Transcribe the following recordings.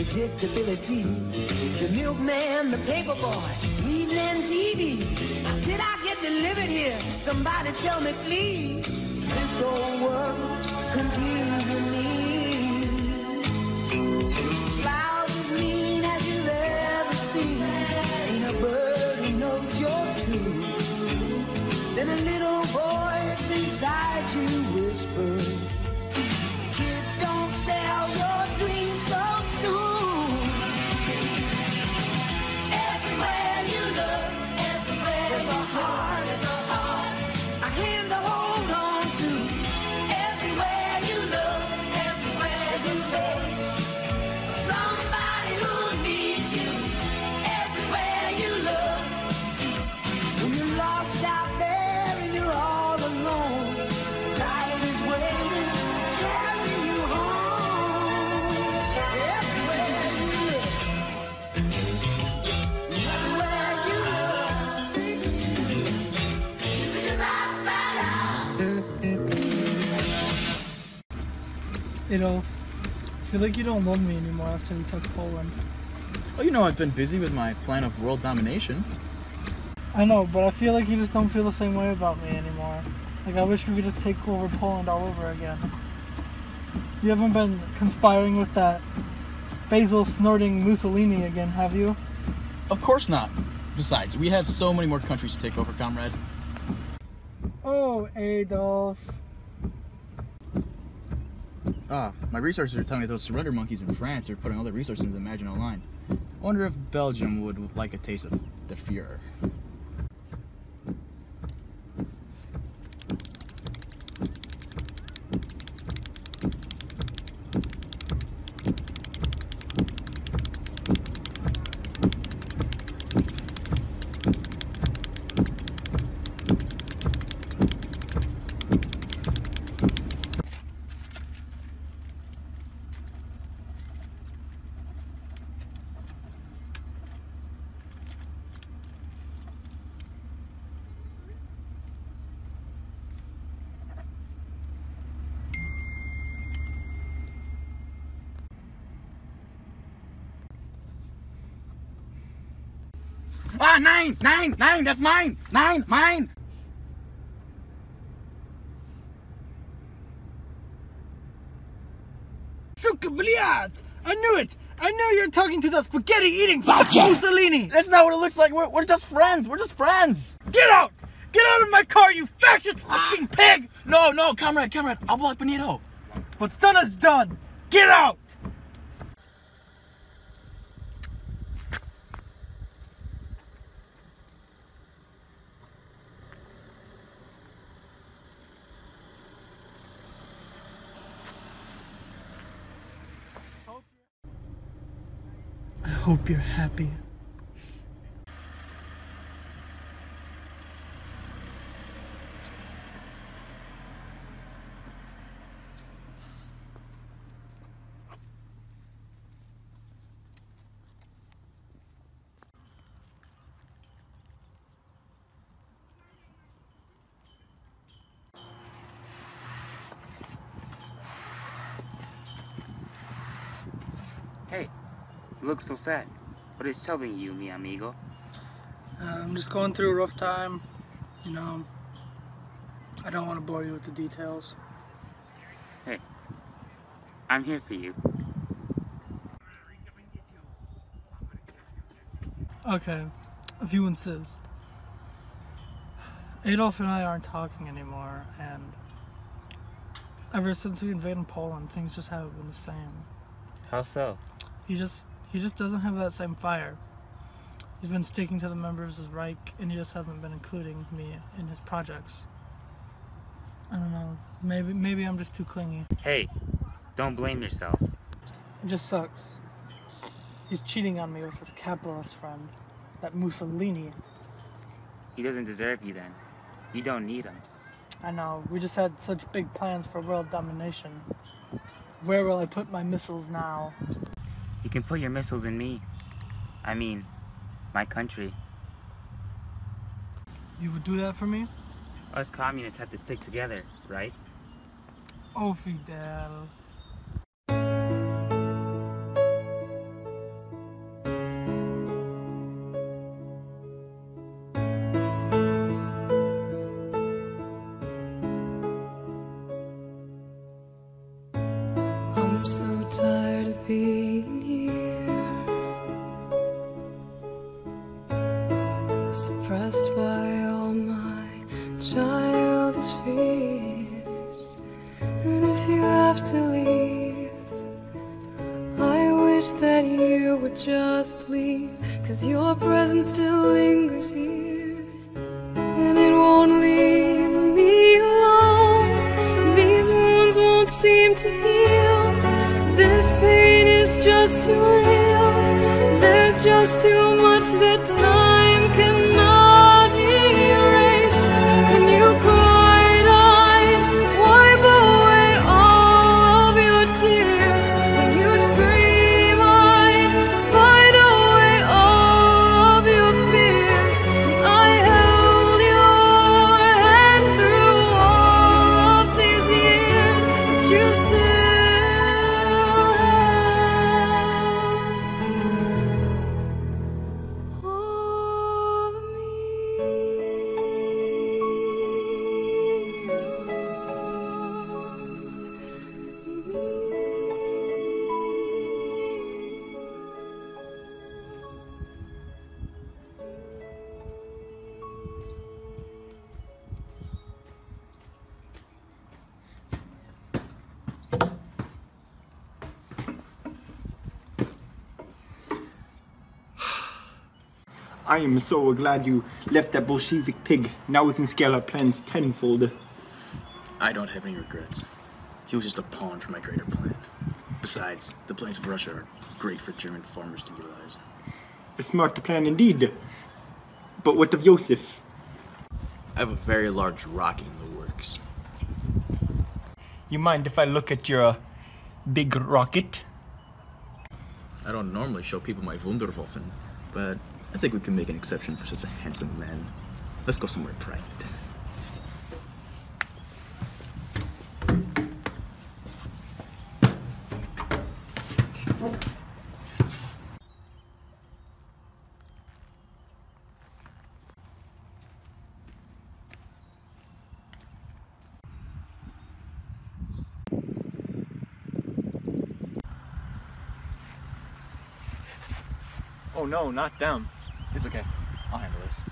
predictability. The milkman, the paper boy, evening TV. Did I get delivered here? Somebody tell me, please. This old world's confusing me. Clouds as mean as you've ever seen. Ain't a bird who knows you're true. Then a little voice inside you whispers, kid, don't sell your dreams so soon. Everywhere you look, everywhere there's a heart, a hand to hold on to. Everywhere you look, everywhere there's a face of somebody who needs you. Everywhere you look, when you're lost out there and you're all alone, life is waiting to carry you home. Everywhere you look, everywhere you look. Adolf, I feel like you don't love me anymore after we took Poland. Oh, you know I've been busy with my plan of world domination. I know, but I feel like you just don't feel the same way about me anymore. Like, I wish we could just take over Poland all over again. You haven't been conspiring with that basil snorting Mussolini again, have you? Of course not. Besides, we have so many more countries to take over, comrade. Oh, Adolf. My researchers are telling me those surrender monkeys in France are putting all their resources into the Maginot Line. I wonder if Belgium would like a taste of the Fuhrer. Ah, nine, that's mine! Mine! Suka bliat! I knew it! I knew you were talking to the spaghetti-eating Mussolini! That's not what it looks like! We're just friends! We're just friends! Get out! Get out of my car, you fascist fucking pig! No, comrade, I'll block Benito. What's done is done! Get out! I hope you're happy. Hey, you look so sad. What is troubling you, mi amigo? I'm just going through a rough time. You know, I don't want to bore you with the details. Hey, I'm here for you. Okay, if you insist. Adolf and I aren't talking anymore, and ever since we invaded Poland, things just haven't been the same. How so? He just doesn't have that same fire. He's been sticking to the members of Reich, and he just hasn't been including me in his projects. I don't know. Maybe I'm just too clingy. Hey, don't blame yourself. It just sucks. He's cheating on me with his capitalist friend, that Mussolini. He doesn't deserve you then. You don't need him. I know. We just had such big plans for world domination. Where will I put my missiles now? You can put your missiles in me. I mean, my country. You would do that for me? Us communists have to stick together, right? Oh, Fidel. oppressed by all my childish fears. And if you have to leave, I wish that you would just leave, 'cause your presence still lingers here, and it won't leave me alone. These wounds won't seem to heal. This pain is just too real. There's just too much that time cannot erase. When you cried, I'd wipe away all of your tears. When you scream, I'd fight away all of your fears. And I held your hand through all of these years, but you still all of me. I am so glad you left that Bolshevik pig. Now we can scale our plans tenfold. I don't have any regrets. He was just a pawn for my greater plan. Besides, the plains of Russia are great for German farmers to utilize. A smart plan indeed. But what of Joseph? I have a very large rocket in the works. You mind if I look at your big rocket? I don't normally show people my Wunderwaffen, but I think we can make an exception for such a handsome man. Let's go somewhere private. Oh no, not them. It's okay. I'll handle this.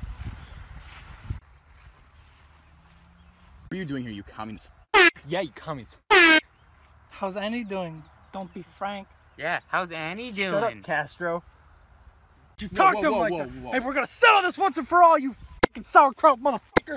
What are you doing here, you communist? Yeah, you communist. How's Annie doing? Don't be frank. Yeah, how's Annie doing? Shut up, Castro. You talk to him like that. Hey, we're gonna settle this once and for all, you fucking sauerkraut motherfucker.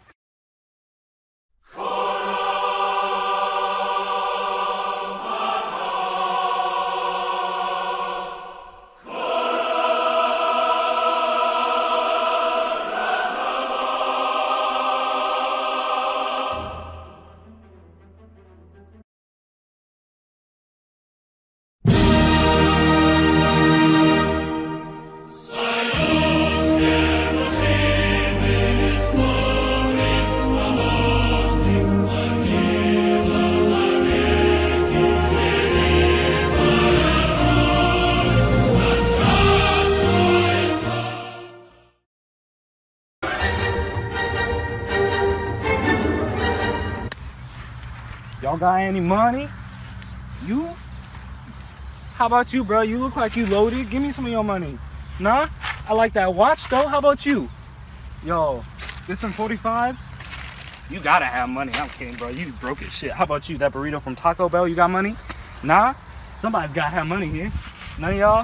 Y'all got any money? You? How about you, bro? You look like you loaded. Give me some of your money. Nah? I like that watch, though. How about you? Yo, this some 45? You gotta have money. I'm kidding, bro. You broke as shit. How about you? That burrito from Taco Bell, you got money? Nah? Somebody's gotta have money here. None of y'all?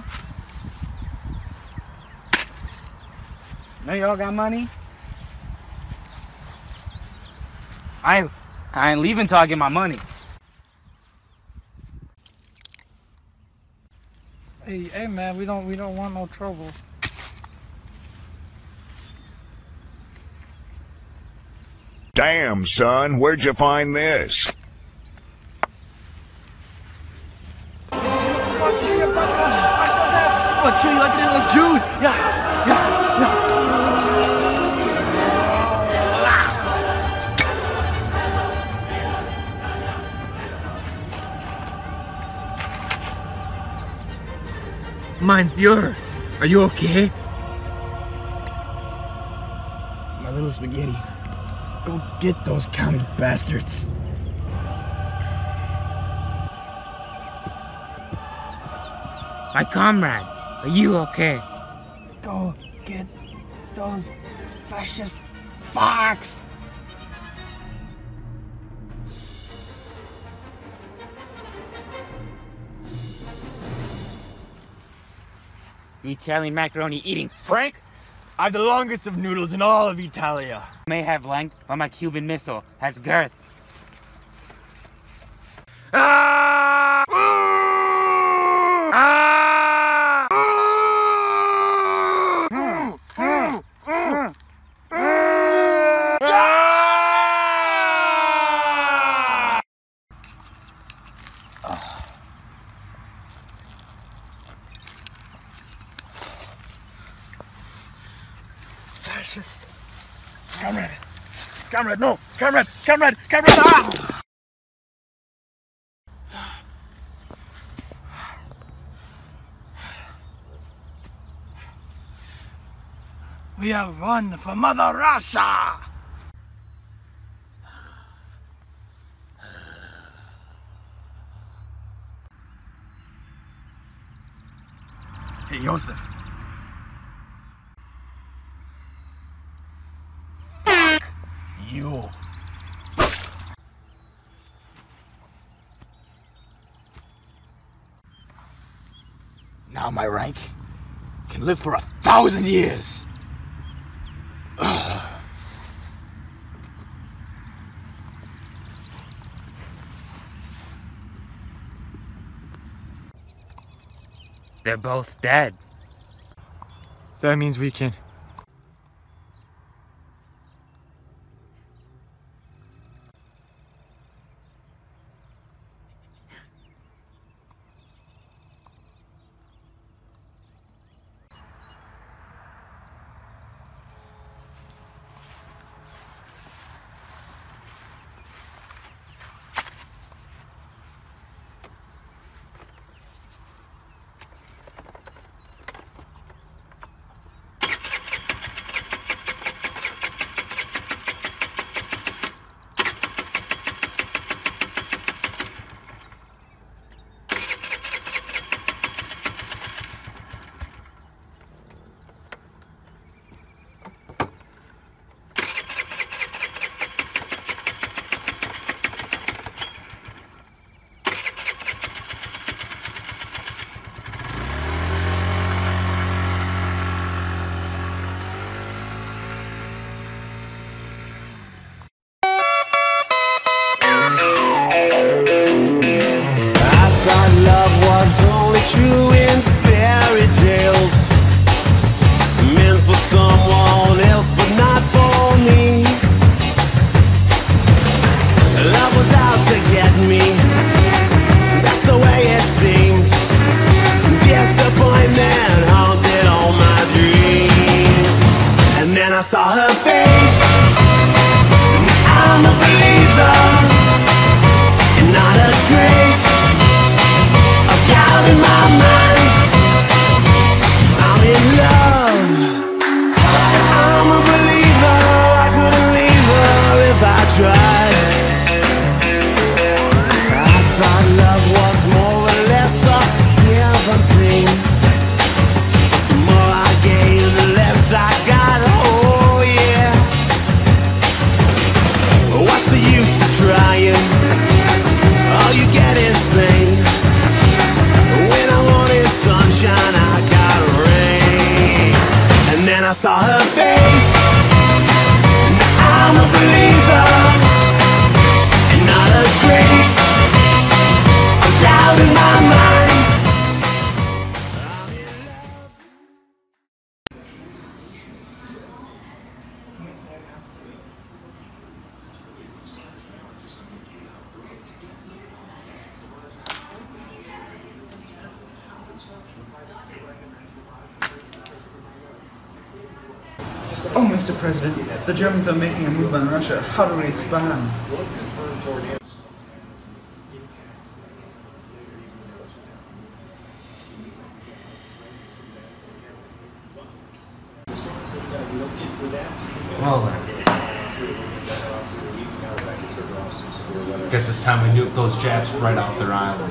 None of y'all got money? I ain't leaving till I get my money. Hey man, we don't want no trouble. Damn, son, where'd you find this? I'll kill you like an English Jews. Yeah. Mein Führer, are you okay? My little spaghetti. Go get those county bastards. My comrade, are you okay? Go get those fascist fucks. The Italian macaroni eating Frank, I've the longest of noodles in all of Italia. may have length, but my Cuban missile has girth. Ah! Ah! Fascist. Comrade. Comrade, no. Comrade. Comrade. Comrade. Ah! We have won for Mother Russia! Hey, Joseph. Fuck you. Now my rank can live for 1,000 years. They're both dead. That means we can. True in fairy tales, meant for someone else, but not for me. Love was out to get me, that's the way it seemed. Disappointment haunted all my dreams. And then I saw her face, and I'm a believer, and not a trace doubt in my mind. I'm in love, I'm a believer. I couldn't leave her if I tried. I thought love was more or less a given thing. The more I gave, the less I got. Oh yeah. What's the use of trying? All you get is pain. When I wanted sunshine, I got rain. And then I saw her face, and I'm a believer, and not a trace of doubt in my mind. I'm in love. Oh, Mr. President, the Germans are making a move on Russia. How do we respond? Well then. Guess it's time we nuke those Japs right off their island.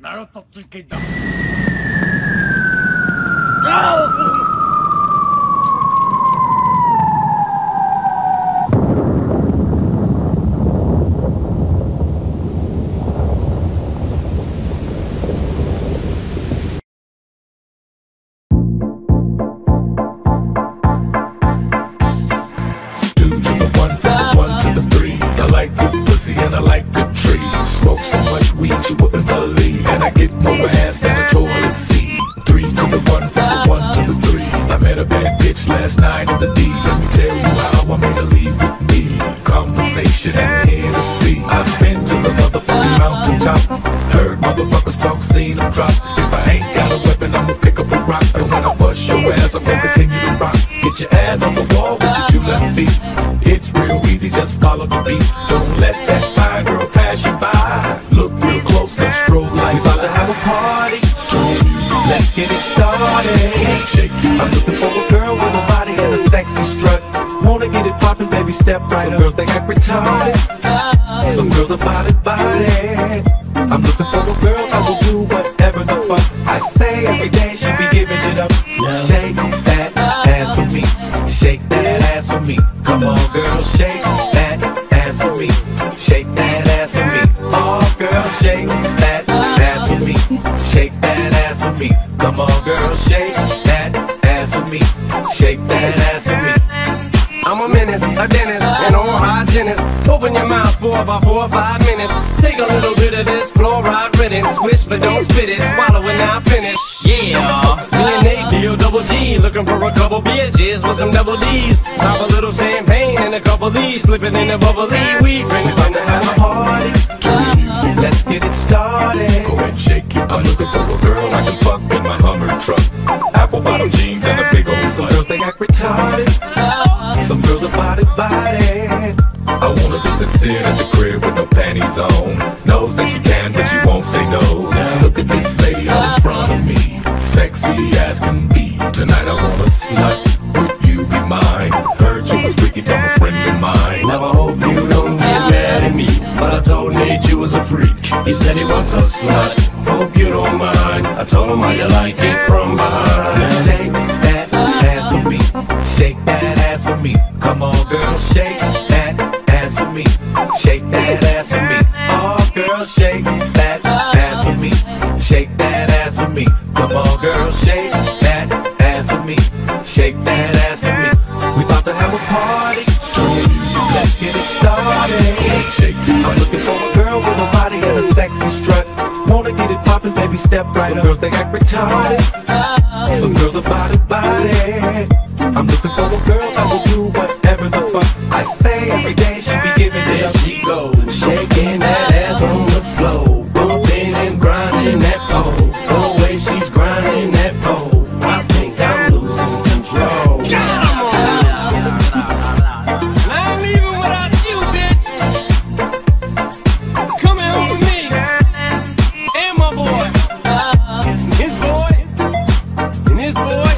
And I like good trees. Smoke so much weed you wouldn't believe. And I get more ass than a toilet seat. 3 to the 1, from the 1 to the 3. I met a bad bitch last night in the D. Let me tell you how I made her leave with me. Conversation and Hennessy. I've been to the motherfucking mountaintop. Heard motherfuckers talk, seen them drop. If I ain't got a weapon, I'ma pick up a rock. And when I bust your ass, I'm gonna continue to rock. Get your ass on the wall with your 2 left feet. It's real easy, just follow the beat. Don't let that fine girl pass you by. Look real close, cause strobe lights about to have a party. Let's get it started. Shake it. I'm looking for a girl with a body and a sexy strut. Wanna get it poppin', baby, step right up. Some girls, they act retarded. Some girls are body. I'm looking for a girl that will do whatever the fuck I say. Every day she be giving it up. Shake that ass for me. Shake that ass for me. Come on, girl, shake that ass for me. Shake that ass for me. Oh, girl, shake that ass for me. Shake that ass for me. Come on, girl, shake that ass for me. Shake that ass for me. I'm a menace, a dentist, an oral hygienist. Open your mouth for about 4 or 5 minutes. Take a little bit of this fluoride riddance. Swish but don't spit it, swallow it now finish. Yeah, me and Nate deal double G. Looking for a couple bitches with some double D's. Pop a little champagne and a couple D's. Slipping in the bubbly weed. Friends time to have a party. Let's get it started. Go and shake it. I'm looking for a girl I can fuck in my Hummer truck. Apple bottom jeans and a big old Some girls, they act retarded. Some girls are body. I want a bitch that sit at the crib with no panties on. Knows that she can, but she won't say no. Look at this lady all in front of me. Sexy as can be. Tonight I want a slut. Would you be mine? Heard you was freaky from a friend of mine. Now I hope you don't get mad at me, but I told Nate you was a freak. He said he wants a slut. Hope you don't mind. I told him how you like it from behind. Shake that ass for me. Shake that ass for me. Come on, girl, shake that ass for me. Shake that ass for me. Oh, girl, shake that ass for me. Shake that ass for me. Come on, girl, shake that ass for me. Shake that ass for me. We about to have a party. Let's get it started. Shake it. I'm looking for a girl with a body and a sexy strut. Wanna get it poppin', baby, step right up. Some girls, they act retarded. Some girls are body. I'm looking for a girl that will do whatever the fuck I say. Every day she be giving it up. There she goes, shaking that ass on the floor, bumping and grinding that pole. The way she's grinding that pole, I think I'm losing control. Come on, I ain't leaving without you, bitch. Coming home with me and my boy, his boy, and his boy.